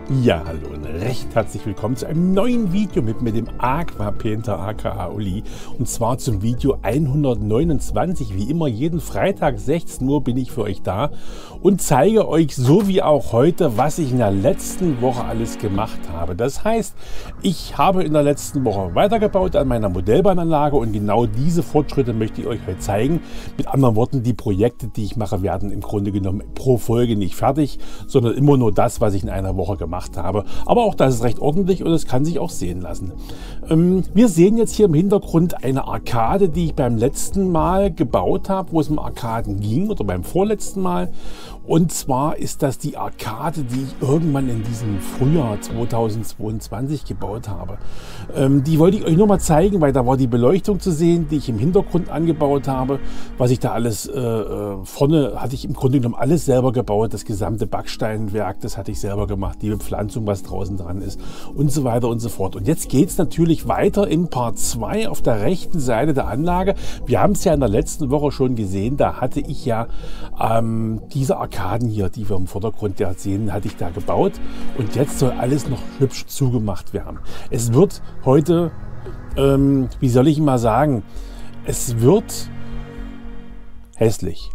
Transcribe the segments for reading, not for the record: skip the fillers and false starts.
Ja, hallo und recht herzlich willkommen zu einem neuen Video mit mir, dem Aqua Painter aka Uli. Und zwar zum Video 129. Wie immer, jeden Freitag 16 Uhr bin ich für euch da und zeige euch, so wie auch heute, was ich in der letzten Woche alles gemacht habe. Das heißt, ich habe in der letzten Woche weitergebaut an meiner Modellbahnanlage und genau diese Fortschritte möchte ich euch heute zeigen. Mit anderen Worten, die Projekte, die ich mache, werden im Grunde genommen pro Folge nicht fertig, sondern immer nur das, was ich in einer Woche gemacht habe. Aber auch das ist recht ordentlich und es kann sich auch sehen lassen. Wir sehen jetzt hier im Hintergrund eine Arkade, die ich beim letzten Mal gebaut habe, wo es um Arkaden ging, oder beim vorletzten Mal. Und zwar ist das die Arkade, die ich irgendwann in diesem Frühjahr 2022 gebaut habe. Die wollte ich euch nur mal zeigen, weil da war die Beleuchtung zu sehen, die ich im Hintergrund angebaut habe. Was ich da alles, vorne hatte ich im Grunde genommen alles selber gebaut. Das gesamte Backsteinwerk, das hatte ich selber gemacht. Die Bepflanzung, was draußen dran ist und so weiter und so fort. Und jetzt geht es natürlich weiter in Part 2 auf der rechten Seite der Anlage. Wir haben es ja in der letzten Woche schon gesehen, da hatte ich ja diese Arkaden hier, die wir im Vordergrund ja sehen, hatte ich da gebaut. Und jetzt soll alles noch hübsch zugemacht werden. Es wird heute, wie soll ich mal sagen, es wird hässlich.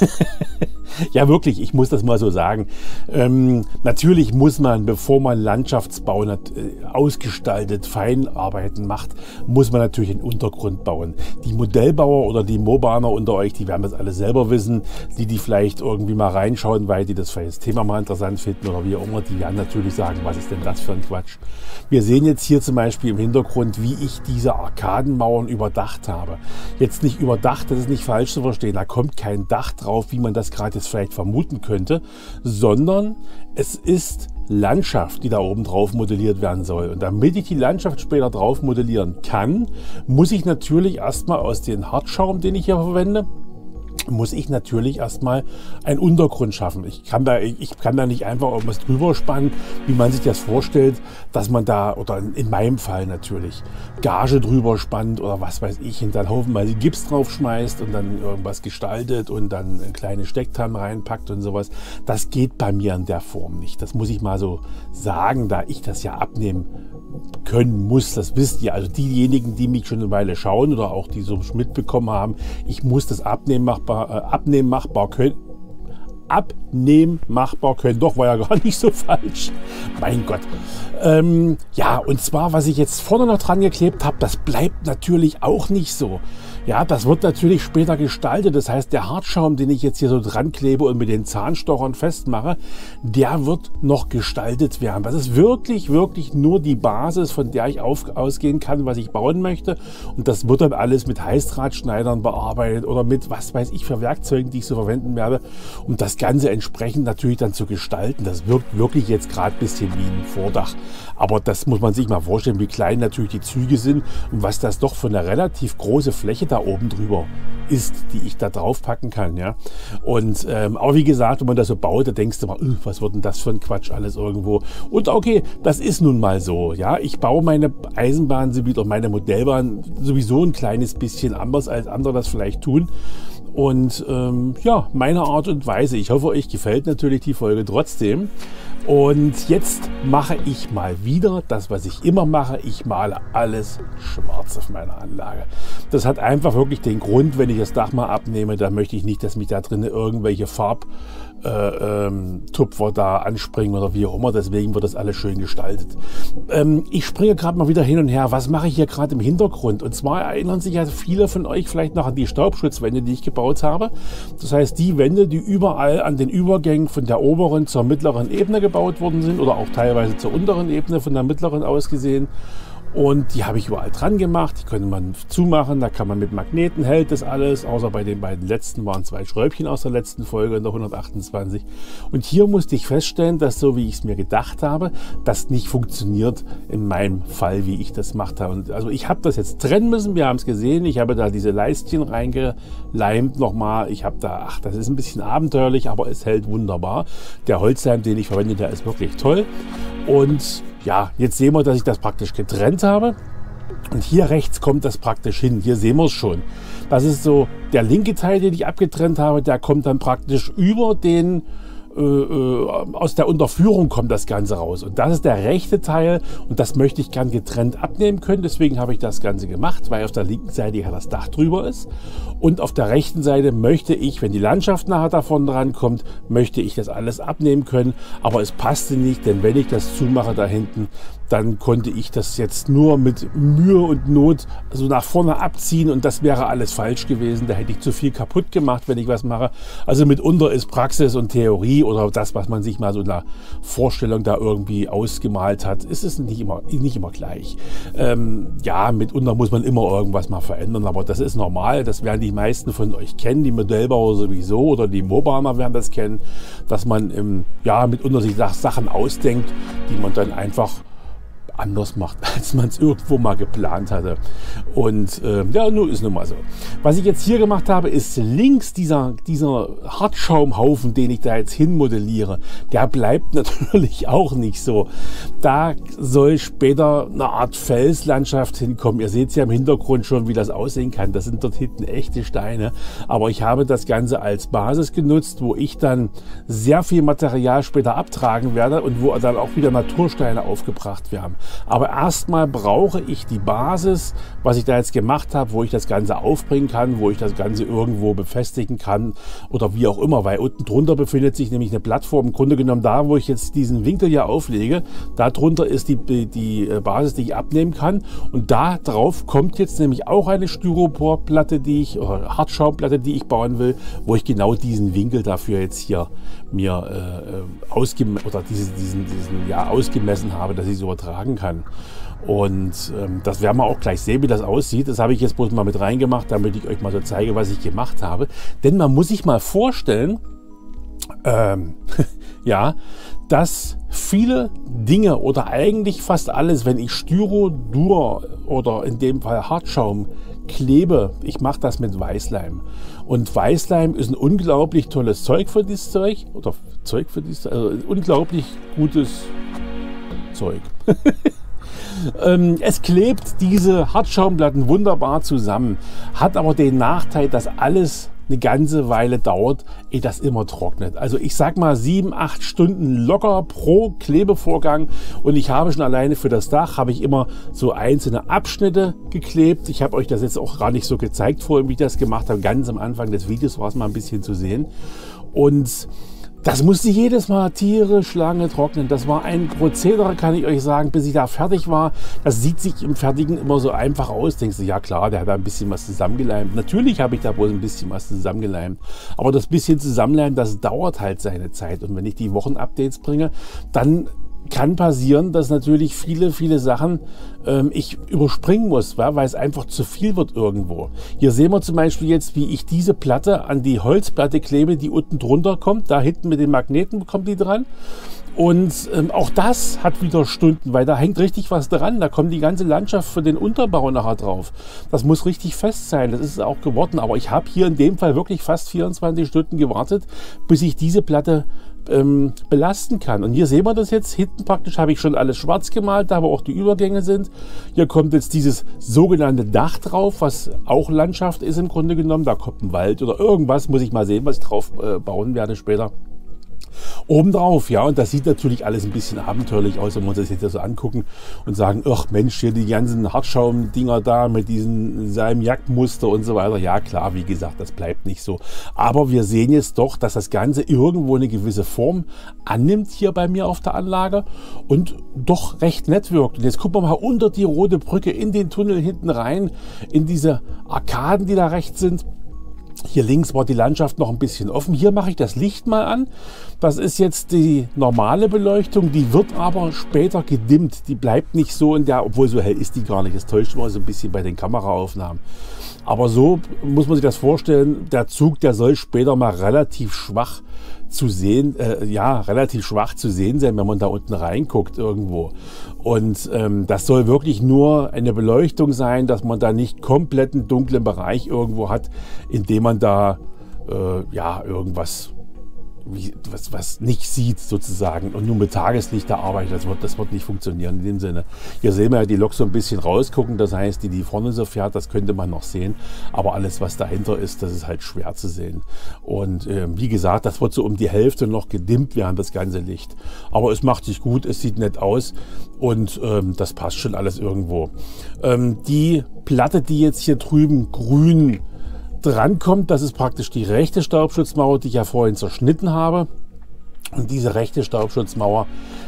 Ja, wirklich, ich muss das mal so sagen. Natürlich muss man, bevor man Landschaftsbau ausgestaltet, Feinarbeiten macht, muss man natürlich einen Untergrund bauen. Die Modellbauer oder die Mobaner unter euch, die werden das alles selber wissen. Die vielleicht irgendwie mal reinschauen, weil die das für das Thema mal interessant finden oder wie auch immer, die werden natürlich sagen, was ist denn das für ein Quatsch. Wir sehen jetzt hier zum Beispiel im Hintergrund, wie ich diese Arkadenmauern überdacht habe. Jetzt nicht überdacht, das ist nicht falsch zu verstehen, da kommt kein Dach drauf, wie man das gerade jetzt vielleicht vermuten könnte, sondern es ist Landschaft, die da oben drauf modelliert werden soll. Und damit ich die Landschaft später drauf modellieren kann, muss ich natürlich erstmal aus dem Hartschaum, den ich hier verwende, muss ich natürlich erstmal einen Untergrund schaffen. Ich kann da nicht einfach irgendwas drüber spannen, wie man sich das vorstellt, dass man da, oder in meinem Fall natürlich, Gage drüber spannt oder was weiß ich, und dann haufenweise Gips drauf schmeißt und dann irgendwas gestaltet und dann eine kleine Stecktanne reinpackt und sowas. Das geht bei mir in der Form nicht. Das muss ich mal so sagen, da ich das ja abnehmen können muss, das wisst ihr. Also diejenigen, die mich schon eine Weile schauen oder auch die so mitbekommen haben, ich muss das abnehmmachbar können. Doch, war ja gar nicht so falsch. Mein Gott. Ja, und zwar, was ich jetzt vorne noch dran geklebt habe, das bleibt natürlich auch nicht so. Ja, das wird natürlich später gestaltet. Das heißt, der Hartschaum, den ich jetzt hier so dran klebe und mit den Zahnstochern festmache, der wird noch gestaltet werden. Das ist wirklich, wirklich nur die Basis, von der ich ausgehen kann, was ich bauen möchte. Und das wird dann alles mit Heißdrahtschneidern bearbeitet oder mit was weiß ich für Werkzeugen, die ich so verwenden werde, um das Ganze entsprechend natürlich dann zu gestalten. Das wirkt wirklich jetzt gerade ein bisschen wie ein Vordach. Aber das muss man sich mal vorstellen, wie klein natürlich die Züge sind und was das doch für eine relativ große Fläche da oben drüber ist, die ich da drauf packen kann. Ja? Und, aber wie gesagt, wenn man das so baut, da denkst du mal, was wird denn das für ein Quatsch alles irgendwo. Und okay, das ist nun mal so. Ja? Ich baue meine Eisenbahn oder meine Modellbahn sowieso ein kleines bisschen anders, als andere das vielleicht tun. Und ja, meine Art und Weise. Ich hoffe, euch gefällt natürlich die Folge trotzdem. Und jetzt mache ich mal wieder das, was ich immer mache. Ich male alles schwarz auf meiner Anlage. Das hat einfach wirklich den Grund, wenn ich das Dach mal abnehme, da möchte ich nicht, dass mich da drin irgendwelche Farbtupfer da anspringen oder wie auch immer. Deswegen wird das alles schön gestaltet. Ich springe gerade mal wieder hin und her. Was mache ich hier gerade im Hintergrund? Und zwar erinnern sich ja viele von euch vielleicht noch an die Staubschutzwände, die ich gebaut habe. Das heißt, die Wände, die überall an den Übergängen von der oberen zur mittleren Ebene gebaut worden sind oder auch teilweise zur unteren Ebene von der mittleren aus gesehen. Und die habe ich überall dran gemacht. Die könnte man zumachen. Da kann man mit Magneten, hält das alles. Außer bei den beiden letzten waren 2 Schräubchen aus der letzten Folge in der 128. Und hier musste ich feststellen, dass so wie ich es mir gedacht habe, das nicht funktioniert in meinem Fall, wie ich das gemacht habe. Und also ich habe das jetzt trennen müssen. Wir haben es gesehen. Ich habe da diese Leistchen reingeleimt nochmal. Ich habe da, ach, das ist ein bisschen abenteuerlich, aber es hält wunderbar. Der Holzleim, den ich verwende, der ist wirklich toll. Und ja, jetzt sehen wir, dass ich das praktisch getrennt habe. Und hier rechts kommt das praktisch hin. Hier sehen wir es schon. Das ist so der linke Teil, den ich abgetrennt habe. Der kommt dann praktisch über den aus der Unterführung kommt das Ganze raus. Und das ist der rechte Teil und das möchte ich gern getrennt abnehmen können. Deswegen habe ich das Ganze gemacht, weil auf der linken Seite ja das Dach drüber ist. Und auf der rechten Seite möchte ich, wenn die Landschaft nachher davon dran kommt, möchte ich das alles abnehmen können. Aber es passte nicht, denn wenn ich das zumache da hinten, dann konnte ich das jetzt nur mit Mühe und Not so nach vorne abziehen und das wäre alles falsch gewesen. Da hätte ich zu viel kaputt gemacht, wenn ich was mache. Also mitunter ist Praxis und Theorie oder das, was man sich mal so in der Vorstellung da irgendwie ausgemalt hat, ist es nicht immer gleich. Ja, mitunter muss man immer irgendwas mal verändern, aber das ist normal. Das werden die meisten von euch kennen, die Modellbauer sowieso oder die Mobamer werden das kennen, dass man ja, mitunter sich Sachen ausdenkt, die man dann einfach anders macht, als man es irgendwo mal geplant hatte. Und ja, nun ist nun mal so. Was ich jetzt hier gemacht habe, ist links dieser Hartschaumhaufen, den ich da jetzt hinmodelliere, der bleibt natürlich auch nicht so. Da soll später eine Art Felslandschaft hinkommen. Ihr seht es ja im Hintergrund schon, wie das aussehen kann. Das sind dort hinten echte Steine. Aber ich habe das Ganze als Basis genutzt, wo ich dann sehr viel Material später abtragen werde und wo dann auch wieder Natursteine aufgebracht werden. Aber erstmal brauche ich die Basis, was ich da jetzt gemacht habe, wo ich das Ganze aufbringen kann, wo ich das Ganze irgendwo befestigen kann oder wie auch immer, weil unten drunter befindet sich nämlich eine Plattform, im Grunde genommen da, wo ich jetzt diesen Winkel hier auflege, da drunter ist die Basis, die ich abnehmen kann und da drauf kommt jetzt nämlich auch eine Styroporplatte, oder Hartschaumplatte, die ich bauen will, wo ich genau diesen Winkel dafür jetzt hier mir ausgemessen habe, dass ich so übertragen kann. Und das werden wir auch gleich sehen, wie das aussieht. Das habe ich jetzt bloß mal mit reingemacht, damit ich euch mal so zeige, was ich gemacht habe. Denn man muss sich mal vorstellen, ja, dass viele Dinge oder eigentlich fast alles, wenn ich Styrodur oder in dem Fall Hartschaum klebe, ich mache das mit Weißleim. Und Weißleim ist ein unglaublich tolles Zeug für dieses Zeug, also unglaublich gutes Zeug. Es klebt diese Hartschaumplatten wunderbar zusammen, hat aber den Nachteil, dass alles eine ganze Weile dauert, ehe das immer trocknet. Also ich sag mal 7-8 Stunden locker pro Klebevorgang und ich habe schon alleine für das Dach, habe ich immer so einzelne Abschnitte geklebt. Ich habe euch das jetzt auch gar nicht so gezeigt vorhin, wie ich das gemacht habe. Ganz am Anfang des Videos war es mal ein bisschen zu sehen. Und das musste jedes Mal tierisch lange trocknen. Das war ein Prozedere, kann ich euch sagen, bis ich da fertig war. Das sieht sich im Fertigen immer so einfach aus. Denkst du, ja klar, der hat da ein bisschen was zusammengeleimt. Natürlich habe ich da wohl ein bisschen was zusammengeleimt. Aber das bisschen Zusammenleimen, das dauert halt seine Zeit. Und wenn ich die Wochenupdates bringe, dann kann passieren, dass natürlich viele Sachen ich überspringen muss, weil es einfach zu viel wird irgendwo. Hier sehen wir zum Beispiel jetzt, wie ich diese Platte an die Holzplatte klebe, die unten drunter kommt. Da hinten mit den Magneten kommt die dran. Und auch das hat wieder Stunden, weil da hängt richtig was dran. Da kommt die ganze Landschaft für den Unterbau nachher drauf. Das muss richtig fest sein. Das ist es auch geworden. Aber ich habe hier in dem Fall wirklich fast 24 Stunden gewartet, bis ich diese Platte belasten kann. Und hier sehen wir das jetzt. Hinten praktisch habe ich schon alles schwarz gemalt, da wo auch die Übergänge sind. Hier kommt jetzt dieses sogenannte Dach drauf, was auch Landschaft ist im Grunde genommen. Da kommt ein Wald oder irgendwas, muss ich mal sehen, was ich drauf bauen werde später. Obendrauf, ja, und das sieht natürlich alles ein bisschen abenteuerlich aus, wenn wir uns das jetzt so angucken und sagen, ach Mensch, hier die ganzen Hartschaumdinger da mit seinem Jagdmuster und so weiter. Ja klar, wie gesagt, das bleibt nicht so. Aber wir sehen jetzt doch, dass das Ganze irgendwo eine gewisse Form annimmt hier bei mir auf der Anlage und doch recht nett wirkt. Und jetzt gucken wir mal unter die rote Brücke in den Tunnel hinten rein, in diese Arkaden, die da rechts sind. Hier links war die Landschaft noch ein bisschen offen. Hier mache ich das Licht mal an. Das ist jetzt die normale Beleuchtung. Die wird aber später gedimmt. Die bleibt nicht so in der, obwohl so hell ist die gar nicht. Das täuscht mal so ein bisschen bei den Kameraaufnahmen. Aber so muss man sich das vorstellen. Der Zug, der soll später mal relativ schwach zu sehen, relativ schwach zu sehen sein, wenn man da unten reinguckt irgendwo. Und das soll wirklich nur eine Beleuchtung sein, dass man da nicht komplett einen dunklen Bereich irgendwo hat, in dem man da irgendwas was nicht sieht sozusagen und nur mit Tageslicht da arbeitet, das wird nicht funktionieren in dem Sinne. Hier sehen wir ja die Lok so ein bisschen rausgucken, das heißt, die vorne so fährt, das könnte man noch sehen, aber alles, was dahinter ist, das ist halt schwer zu sehen. Und wie gesagt, das wird so um die Hälfte noch gedimmt werden, das ganze Licht. Aber es macht sich gut, es sieht nett aus und das passt schon alles irgendwo. Die Platte, die jetzt hier drüben grün drankommt, das ist praktisch die rechte Staubschutzmauer, die ich ja vorhin zerschnitten habe. Und diese rechte Staubschutzmauer,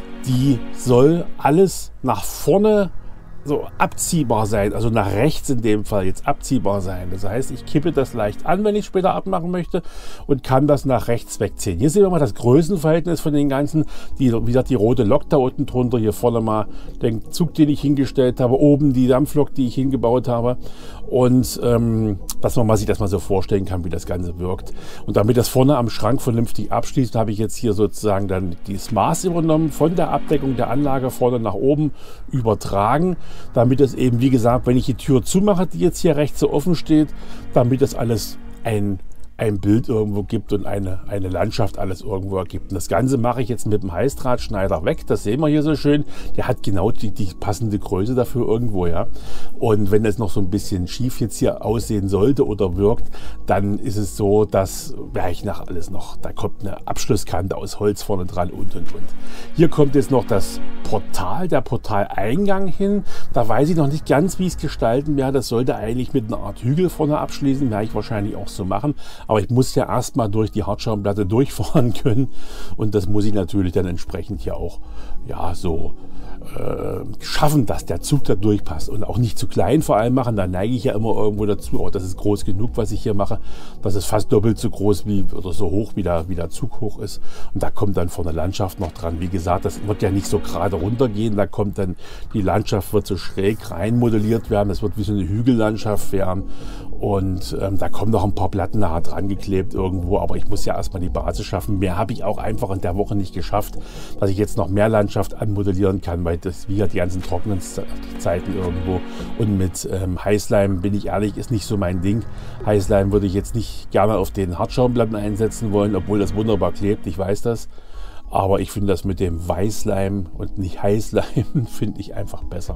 die soll alles nach vorne so abziehbar sein, also nach rechts in dem Fall jetzt abziehbar sein. Das heißt, ich kippe das leicht an, wenn ich später abmachen möchte und kann das nach rechts wegziehen. Hier sehen wir mal das Größenverhältnis von den ganzen, wie gesagt, die rote Lok da unten drunter, hier vorne mal den Zug, den ich hingestellt habe, oben die Dampflok, die ich hingebaut habe und dass man sich das mal so vorstellen kann, wie das Ganze wirkt. Und damit das vorne am Schrank vernünftig abschließt, habe ich jetzt hier sozusagen dann das Maß übernommen, von der Abdeckung der Anlage vorne nach oben übertragen, damit es eben, wie gesagt, wenn ich die Tür zumache, die jetzt hier rechts so offen steht, damit das alles ein Bild irgendwo gibt und eine Landschaft alles irgendwo ergibt. Und das Ganze mache ich jetzt mit dem Heißdrahtschneider weg. Das sehen wir hier so schön. Der hat genau die passende Größe dafür irgendwo, ja. Und wenn es noch so ein bisschen schief jetzt hier aussehen sollte oder wirkt, dann ist es so, dass ich nach alles noch, da kommt eine Abschlusskante aus Holz vorne dran und. Hier kommt jetzt noch das Portal, der Portaleingang hin. Da weiß ich noch nicht ganz, wie ich es gestalten werde. Das sollte eigentlich mit einer Art Hügel vorne abschließen. Werde ich wahrscheinlich auch so machen. Aber ich muss ja erstmal durch die Hartschaumplatte durchfahren können und das muss ich natürlich dann entsprechend hier auch so schaffen, dass der Zug da durchpasst und auch nicht zu klein vor allem machen. Da neige ich ja immer irgendwo dazu, aber das ist groß genug, was ich hier mache. Das ist fast doppelt so groß oder so hoch, wie der Zug hoch ist. Und da kommt dann vorne Landschaft noch dran. Wie gesagt, das wird ja nicht so gerade runtergehen. Da kommt dann, die Landschaft wird so schräg rein modelliert werden. Das wird wie so eine Hügellandschaft werden. Und da kommen noch ein paar Platten nachher dran geklebt irgendwo. Aber ich muss ja erstmal die Basis schaffen. Mehr habe ich auch einfach in der Woche nicht geschafft, dass ich jetzt noch mehr Landschaft anmodellieren kann, weil das wie die ganzen trockenen Zeiten irgendwo. Und mit Heißleim, bin ich ehrlich, ist nicht so mein Ding. Heißleim würde ich jetzt nicht gerne auf den Hartschaumplatten einsetzen wollen, obwohl das wunderbar klebt, ich weiß das. Aber ich finde das mit dem Weißleim und nicht Heißleim, finde ich einfach besser.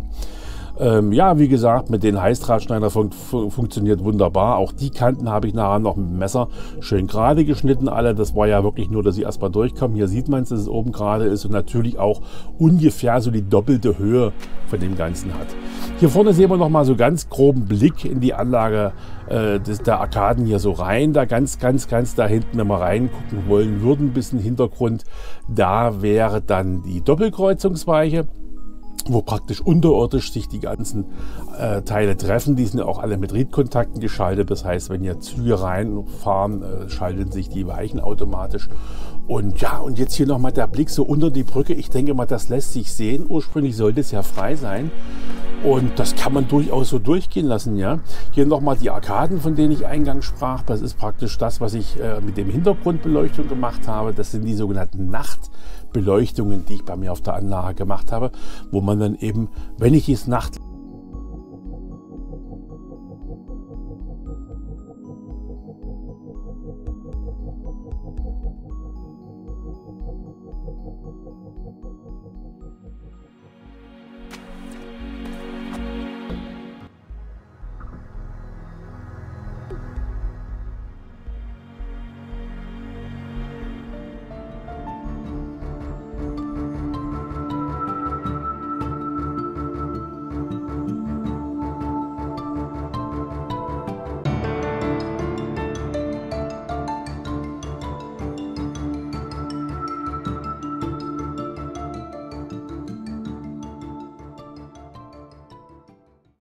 Ja, wie gesagt, mit den Heißdrahtschneider funktioniert wunderbar. Auch die Kanten habe ich nachher noch mit dem Messer schön gerade geschnitten alle. Das war ja wirklich nur, dass sie erstmal durchkommen. Hier sieht man es, dass es oben gerade ist und natürlich auch ungefähr so die doppelte Höhe von dem Ganzen hat. Hier vorne sehen wir noch mal so ganz groben Blick in die Anlage der Arkaden hier so rein. Da ganz da hinten, wenn wir reingucken wollen würden, bis in den Hintergrund, da wäre dann die Doppelkreuzungsweiche, wo praktisch unterirdisch sich die ganzen Teile treffen. Die sind ja auch alle mit Riedkontakten geschaltet. Das heißt, wenn hier Züge reinfahren, schalten sich die Weichen automatisch. Und ja, und jetzt hier nochmal der Blick so unter die Brücke. Ich denke mal, das lässt sich sehen. Ursprünglich sollte es ja frei sein. Und das kann man durchaus so durchgehen lassen, ja. Hier nochmal die Arkaden, von denen ich eingangs sprach. Das ist praktisch das, was ich mit dem Hintergrundbeleuchtung gemacht habe. Das sind die sogenannten Nachtbeleuchtungen, die ich bei mir auf der Anlage gemacht habe, wo man dann eben, wenn ich es nachts